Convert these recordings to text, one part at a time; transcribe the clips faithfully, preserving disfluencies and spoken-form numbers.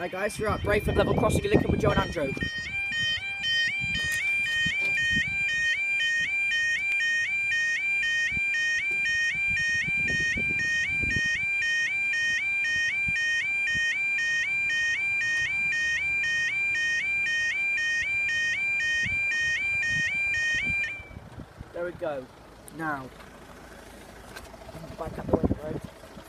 Hi guys, we're at Brayford level crossing, you're linking with Joe and Andrew. There we go. Now, back up the way, road.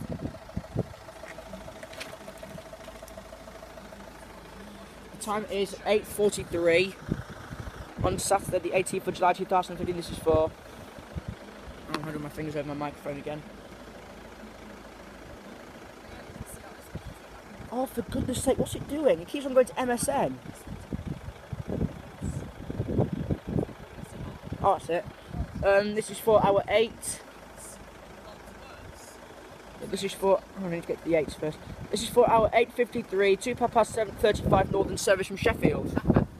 The time is eight forty-three on Saturday the eighteenth of July two thousand fifteen. This is for... I'm holding my fingers over my microphone again. Oh, for goodness sake, what's it doing? It keeps on going to M S N. Oh, that's it. Um, this is for our eight. This is for. Oh, I need to get to the eights first. This is for our eight fifty-three, two past seven thirty-five Northern service from Sheffield.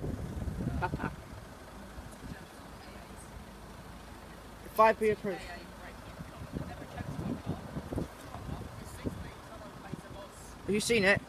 five p approach. Have you seen it?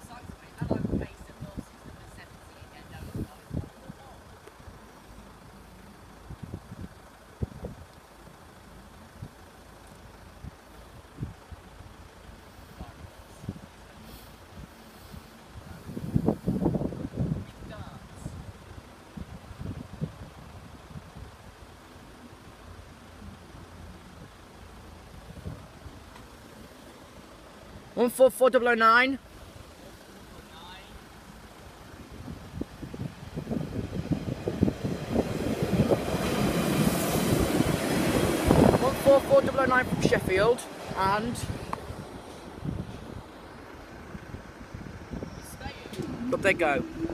One four four double oh nine. One four four double oh nine from Sheffield, and up they go.